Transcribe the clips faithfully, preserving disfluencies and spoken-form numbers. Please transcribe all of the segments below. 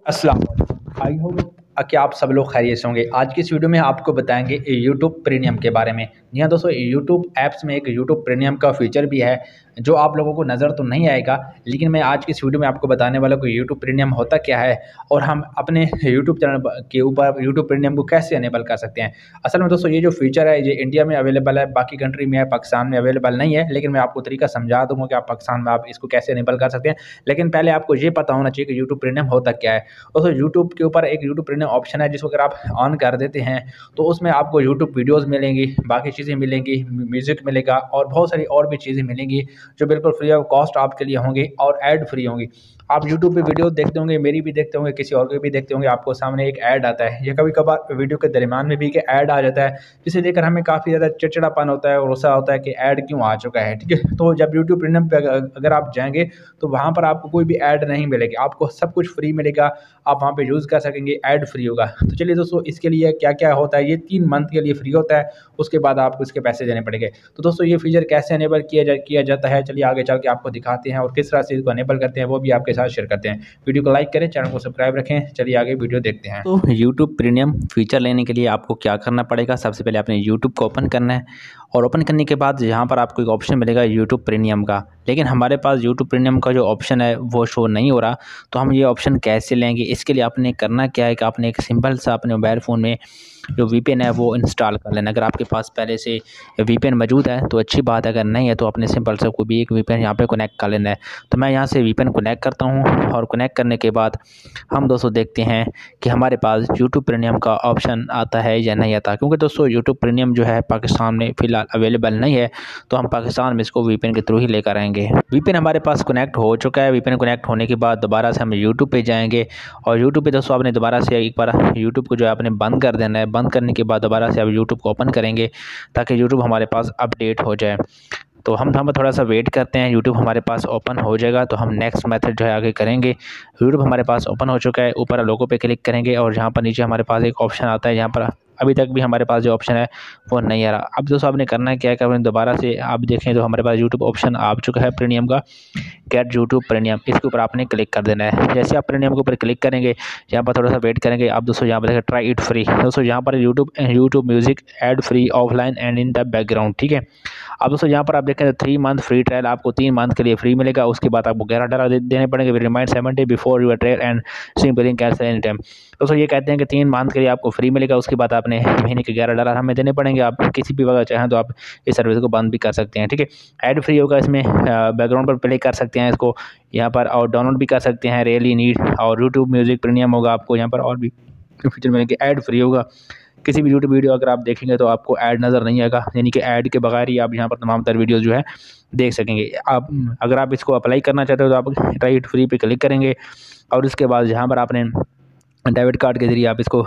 अस्सलाम वालेकुम। I hope कि आप सब लोग खैरियत से होंगे। आज की इस वीडियो में आपको बताएंगे यूट्यूब प्रीमियम के बारे में। जी हाँ दोस्तों, यूट्यूब ऐप्स में एक यूट्यूब प्रीमियम का फीचर भी है जो आप लोगों को नज़र तो नहीं आएगा, लेकिन मैं आज की इस वीडियो में आपको बताने वाला हूँ कि यूट्यूब प्रीमियम होता क्या है और हम अपने यूट्यूब चैनल के ऊपर यूट्यूब प्रीमियम को कैसे अनेबल कर सकते हैं। असल में दोस्तों, ये जो फीचर है ये इंडिया में अवेलेबल है, बाकी कंट्री में है, पाकिस्तान में अवेलेबल नहीं है, लेकिन मैं आपको तरीका समझा दूँगा कि आप पाकिस्तान में आप इसको कैसे अनेबल कर सकते हैं। लेकिन पहले आपको ये पता होना चाहिए कि यूट्यूब प्रीमियम होता क्या है। दोस्तों, यूट्यूब के ऊपर एक यूट्यूब प्रीमियम ऑप्शन है जिसको अगर आप ऑन कर देते हैं तो उसमें आपको यूट्यूब वीडियोस मिलेंगी, बाकी चीज़ें मिलेंगी, म्यूज़िक मिलेगा और बहुत सारी और भी चीज़ें मिलेंगी जो बिल्कुल फ्री ऑफ कॉस्ट आपके लिए होंगी और ऐड फ्री होंगी। आप यूट्यूब पे वीडियो देखते होंगे, मेरी भी देखते होंगे, किसी और की भी देखते होंगे, आपको सामने एक ऐड आता है या कभी कभार वीडियो के दरमियान में भी एक ऐड आ जाता है, जिसे देखकर हमें काफ़ी ज़्यादा चिड़चिड़ापन होता है और गुस्सा होता है कि ऐड क्यों आ चुका है। ठीक है, तो जब यूट्यूब प्रीमियम पे अगर आप जाएंगे तो वहाँ पर आपको कोई भी ऐड नहीं मिलेगी, आपको सब कुछ फ्री मिलेगा, आप वहाँ पे यूज़ कर सकेंगे, ऐड फ्री होगा। तो चलिए दोस्तों, इसके लिए क्या क्या होता है, ये तीन मंथ के लिए फ्री होता है, उसके बाद आपको इसके पैसे देने पड़ेंगे। तो दोस्तों, ये फीचर कैसे अनेबल किया जा किया जाता है, चलिए आगे चल के आपको दिखाते हैं और किस तरह से इसको अनेबल करते हैं वो भी आपके साथ शेयर करते हैं। वीडियो को लाइक करें, चैनल को सब्सक्राइब रखें। चलिए आगे वीडियो देखते हैं। तो यूट्यूब प्रीमियम फीचर लेने के लिए आपको क्या करना पड़ेगा, सबसे पहले आपने यूट्यूब को ओपन करना है और ओपन करने के बाद यहाँ पर आपको एक ऑप्शन मिलेगा यूट्यूब प्रीमियम का, लेकिन हमारे पास यूट्यूब प्रीमियम का जो ऑप्शन है वो शो नहीं हो रहा। तो हम ये ऑप्शन कैसे लेंगे, इसके लिए आपने करना क्या है कि आपने एक सिंपल सा अपने मोबाइल फ़ोन में जो वीपीएन है वो इंस्टॉल कर लेना। अगर आपके पास पहले से वीपीएन मौजूद है तो अच्छी बात है, अगर नहीं है तो अपने सिंपल सा कोई भी एक वीपीएन यहाँ पे कनेक्ट कर लेना है। तो मैं यहाँ से वीपीएन कनेक्ट करता हूँ और कनेक्ट करने के बाद हम दोस्तों देखते हैं कि हमारे पास यूट्यूब प्रीमियम का ऑप्शन आता है या नहीं आता, क्योंकि दोस्तों यूट्यूब प्रीमियम जो है पाकिस्तान में फ़िलहाल अवेलेबल नहीं है, तो हम पाकिस्तान में इसको वीपीएन के थ्रू ही लेकर आएंगे। वीपीएन हमारे पास कनेक्ट हो चुका है। वीपीएन कनेक्ट होने के बाद दोबारा से हम यूट्यूब पे जाएंगे और यूट्यूब पे दोस्तों आपने दोबारा से एक बार यूट्यूब को जो है आपने बंद कर देना है। बंद करने के बाद दोबारा से आप यूट्यूब को ओपन करेंगे ताकि यूट्यूब हमारे पास अपडेट हो जाए। तो हम हम थोड़ा सा वेट करते हैं, यूट्यूब हमारे पास ओपन हो जाएगा तो हम नेक्स्ट मेथड जो है आगे करेंगे। यूट्यूब हमारे पास ओपन हो चुका है, ऊपर लोगो पे क्लिक करेंगे और यहाँ पर नीचे हमारे पास एक ऑप्शन आता है, यहाँ पर अभी तक भी हमारे पास जो ऑप्शन है वो नहीं आ रहा। अब दोस्तों आपने करना है क्या है कि आपने दोबारा से आप देखें तो हमारे पास यूट्यूब ऑप्शन आ चुका है प्रीमियम का, गेट यूट्यूब प्रीमियम, इसके ऊपर आपने क्लिक कर देना है। जैसे आप प्रीमियम के ऊपर क्लिक करेंगे, यहाँ पर थोड़ा सा वेट करेंगे, आप दोस्तों यहाँ पर देखें ट्राई इट फ्री। दोस्तों यहाँ पर YouTube YouTube music ad free offline and in the background, ठीक है। अब दोस्तों यहाँ पर आप देखें थ्री मंथ फ्री ट्रायल आपको तीन मंथ के लिए फ्री मिलेगा, उसके बाद आपको ग्यारह डॉलर दे, देने पड़ेंगे। Remind seven day before your trial end swing billing cancel any time. दोस्तों ये कहते हैं कि तीन मंथ के लिए आपको फ्री मिलेगा, उसके बाद आपने महीने के ग्यारह डॉलर हमें देने पड़ेंगे। आप किसी भी वक्त चाहें तो आप इस सर्विस को बंद भी कर सकते हैं, ठीक है। ऐड फ्री होगा, इसमें बैकग्राउंड पर प्ले कर सकते हैं इसको यहाँ पर और डाउनलोड भी कर सकते हैं, रियली नीड। और यूट्यूब म्यूजिक प्रीमियम होगा, आपको यहाँ पर और भी फीचर मिलेंगे। ऐड फ्री होगा, किसी भी यूट्यूब वीडियो अगर आप देखेंगे तो आपको ऐड नज़र नहीं आएगा, यानी कि ऐड के बगैर ही आप यहाँ पर तमाम तर वीडियोज़ जो है देख सकेंगे। आप अगर आप इसको अप्लाई करना चाहते हो तो आप राइट फ्री पे क्लिक करेंगे और उसके बाद यहाँ पर आपने डेबिट कार्ड के ज़रिए आप इसको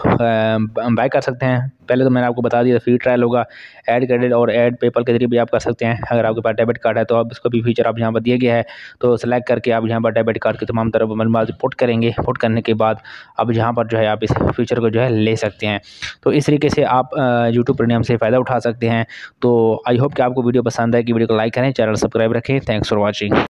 बाय कर सकते हैं। पहले तो मैंने आपको बता दिया फ्री ट्रायल होगा, ऐड क्रेडिट और ऐड पेपल के जरिए भी आप कर सकते हैं। अगर आपके पास डेबिट कार्ड है तो आप इसको भी फीचर आप यहाँ पर दिया गया है, तो सेलेक्ट करके आप यहाँ पर डेबिट कार्ड की तमाम तरफ मालूमात पुट करेंगे। पुट करने के बाद अब यहाँ पर जो है आप इस फीचर को जो है ले सकते हैं। तो इस तरीके से आप यूट्यूब प्रीमियम से फ़ायदा उठा सकते हैं। तो आई होप कि आपको वीडियो पसंद है कि वीडियो को लाइक करें, चैनल सब्सक्राइब रखें। Thanks for watching.